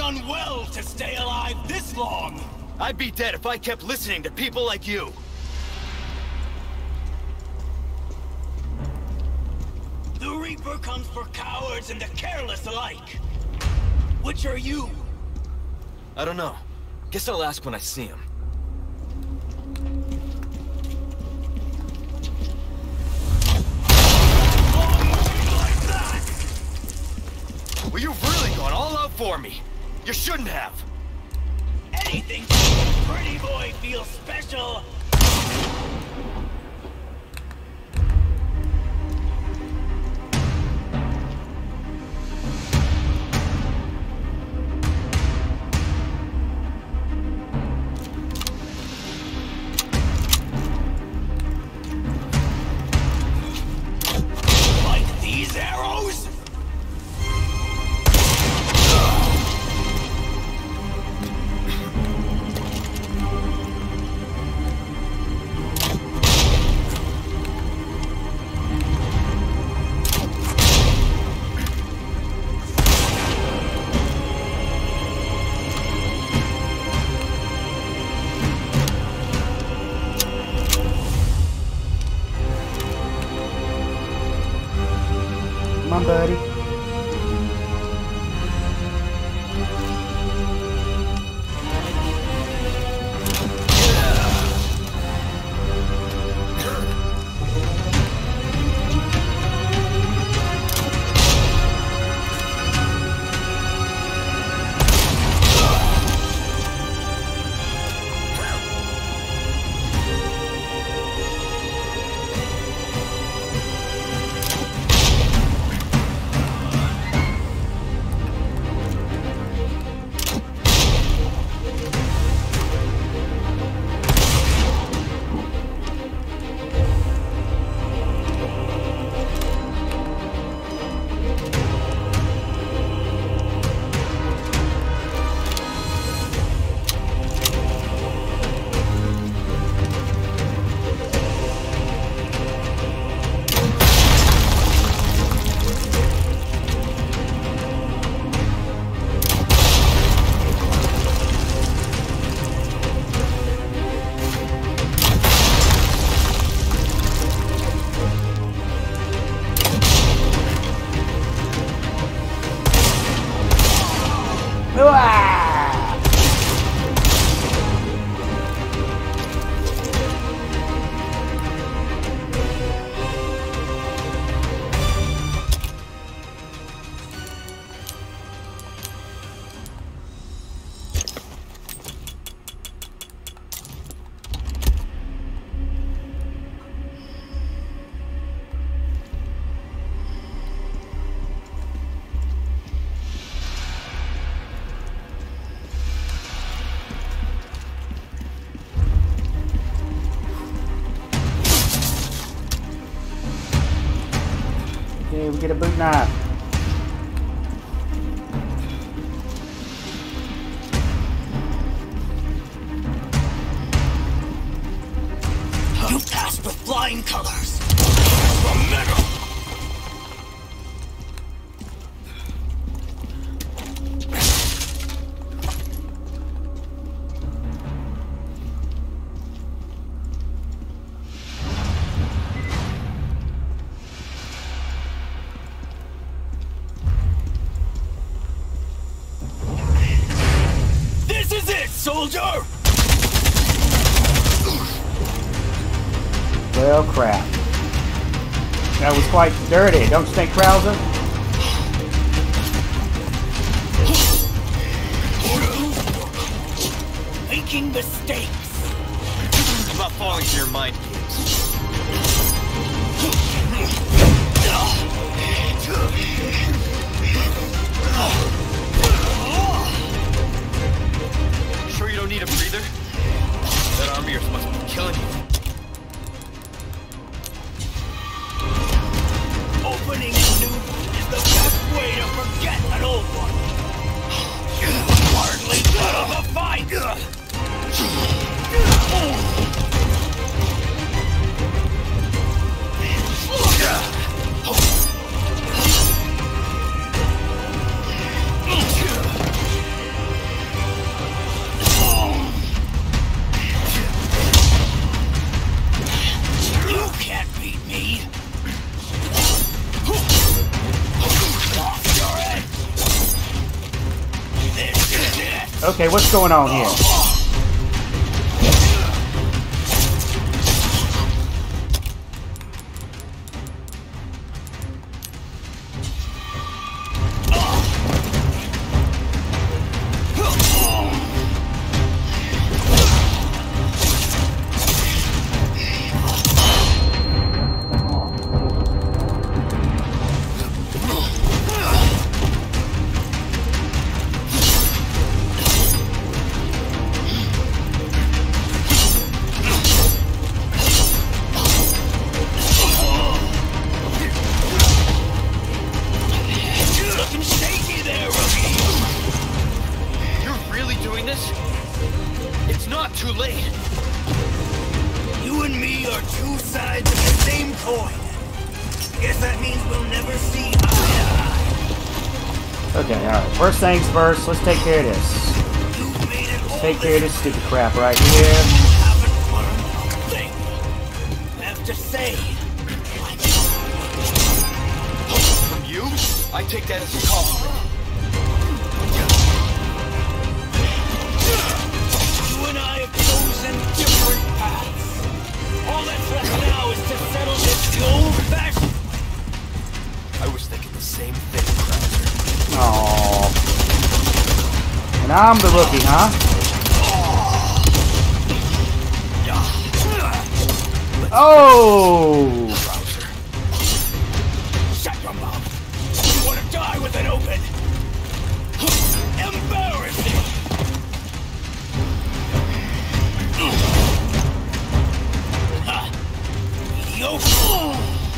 done well to stay alive this long. I'd be dead if I kept listening to people like you. The Reaper comes for cowards and the careless alike. Which are you? I don't know. Guess I'll ask when I see him. Well, you've really gone all out for me. You shouldn't have. Anything to make a pretty boy feel special. Like these arrows? Come on, buddy. Okay, we get a boot knife. You passed with flying colors. From metal. This is it, soldier! Well, crap. That was quite dirty, don't you think, Krauser? Making mistakes. I'm not falling for your mind games. Sure you don't need a breather? That arm of yours must be killing you. Opening a new one is the best way to forget an old one. Hardly good of a fight. Okay, what's going on here? Okay, alright. First things first, let's take care of this. Let's take care of this stupid crap right here. From you, I take that as a compliment. You and I have chosen different paths. All that's left now is to settle this the old-fashioned. I was thinking the same thing, Krauser. Aww. And I'm the rookie, huh? Oh! Krauser. Shut your mouth. You want to die with it open. Embarrassing. Mediocre.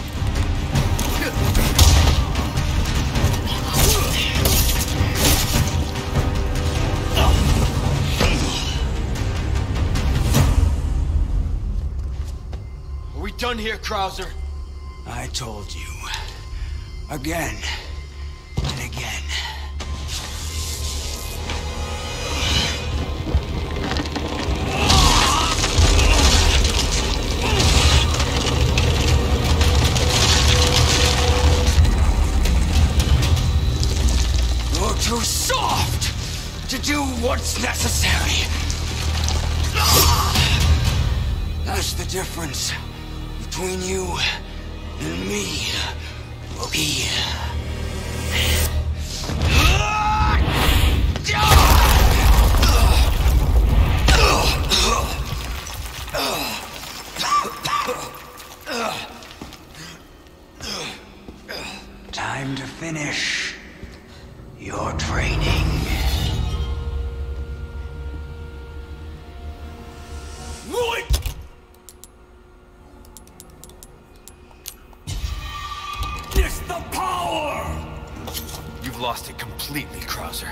Done here, Krauser. I told you. Again. And again. You're too soft to do what's necessary. That's the difference between you and me, Rookie. Time to finish your training. Lost it completely, Krauser.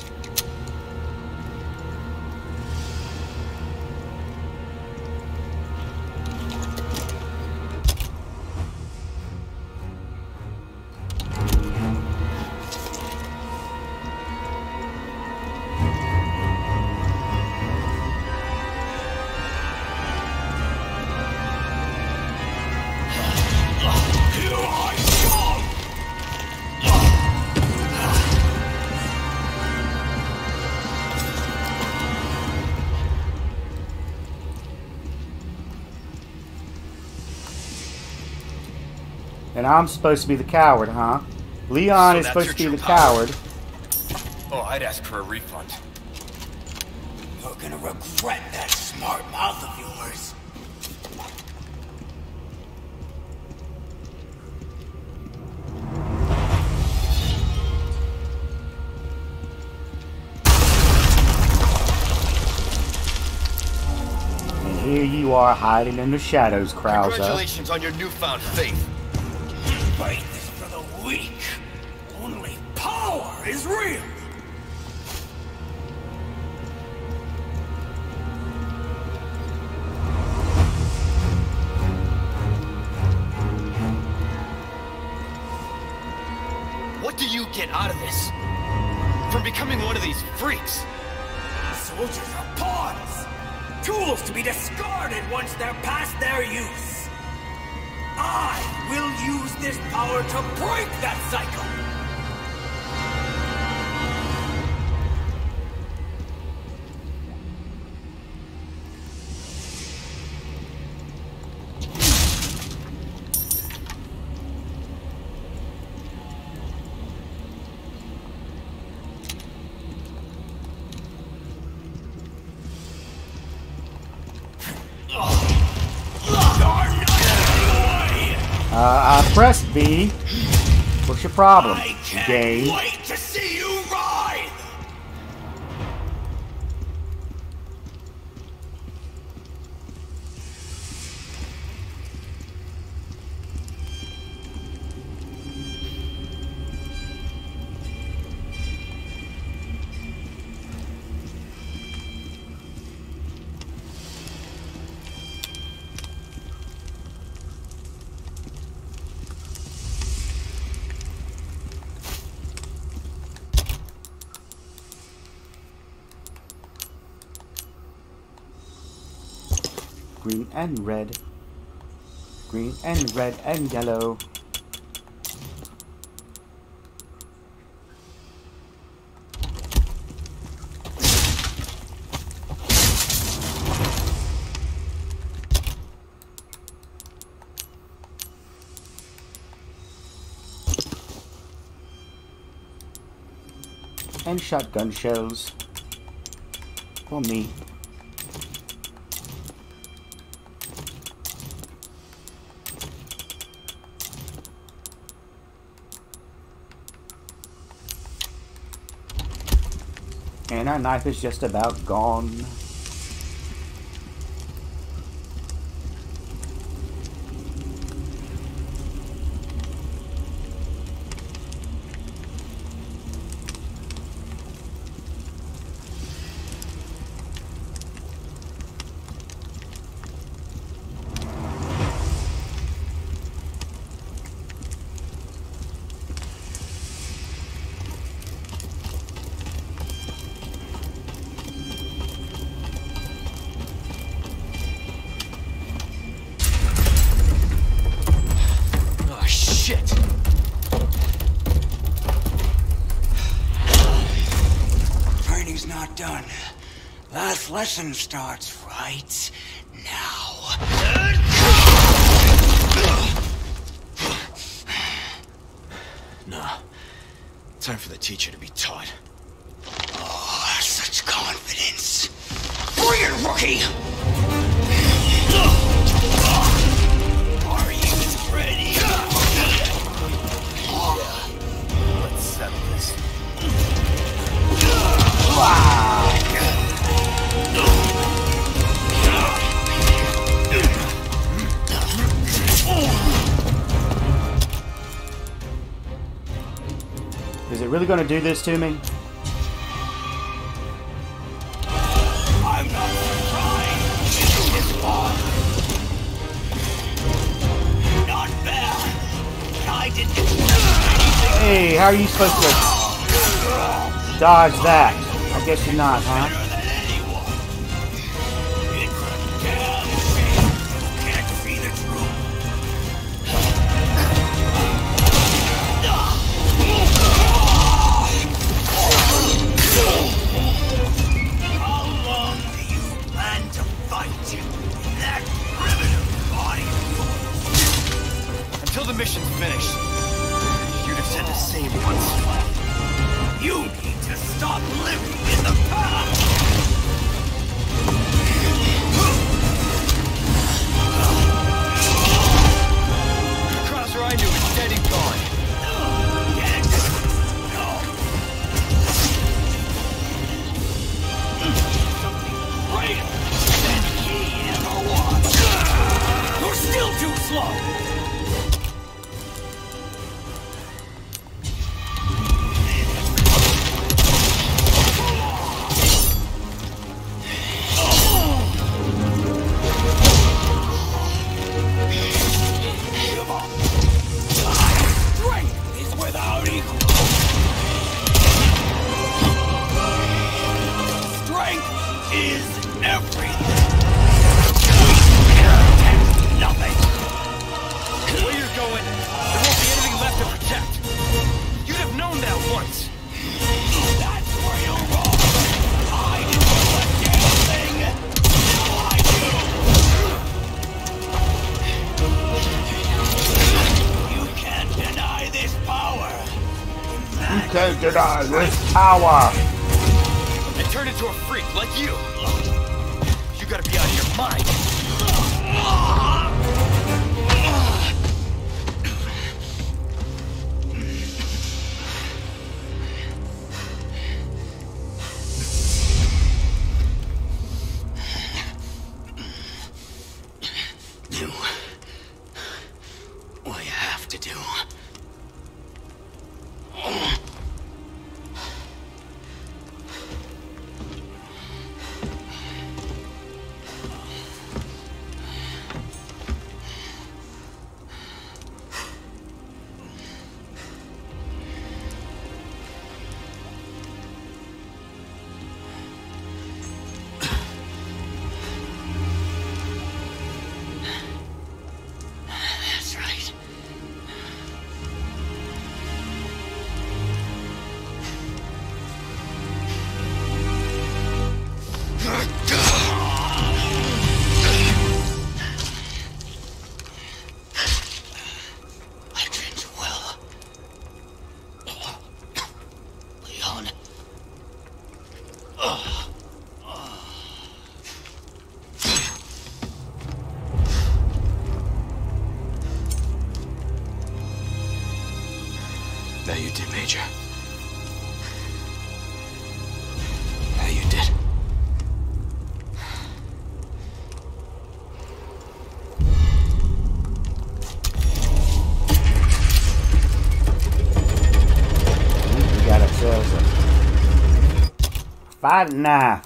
And I'm supposed to be the coward, huh? Leon is supposed to be the coward. Oh, I'd ask for a refund. You're gonna regret that smart mouth of yours. And here you are hiding in the shadows, Krauser. Congratulations on your newfound faith. Faith is for the weak. Only power is real. What do you get out of this? From becoming one of these freaks? Soldiers are pawns. Tools to be discarded once they're past their use. I will use this power to break that cycle! I pressed B. What's your problem, I can't game? wait to see you ride! Green and red. Green and red and yellow. And shotgun shells. For me. And our knife is just about gone. Lesson starts right now. Nah. Time for the teacher to be taught. Oh, such confidence. Bring it, rookie! Are you ready? Let's settle this. Wow. Is it really going to do this to me? I'm not surprised. It's fun. Not bad. I didn't expect anything. Hey, how are you supposed to dodge that? I guess you're not, huh? Better than anyone. It's a damn shame you can't see the truth. How long do you plan to fight in that primitive body of yours? Until the mission's finished. You'd have said the same once. You need to stop living in the past! The Krauser I knew is dead and gone. Get no. Something greater than he ever was. You're still too slow. Strength is without equal. Strength is everything. Nothing. The way you're going, there won't be anything left to protect. You'd have known that once. That's where you're wrong. I didn't know a damn thing. Now I do. You can't deny this power. You can't deny this power. And turn into a freak like you. You gotta be out of your mind. to do. That's right. I trained you well. Leon. Now you did, Major. Now you did. We got ourselves a 5.5.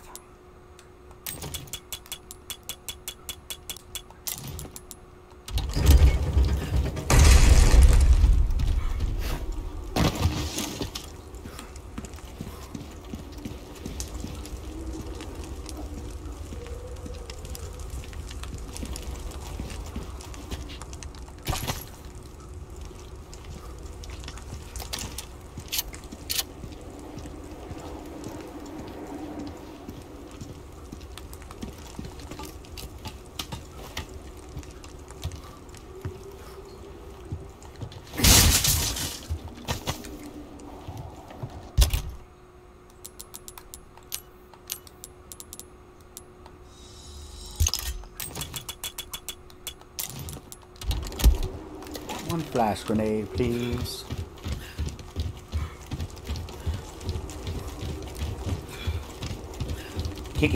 One flash grenade, please.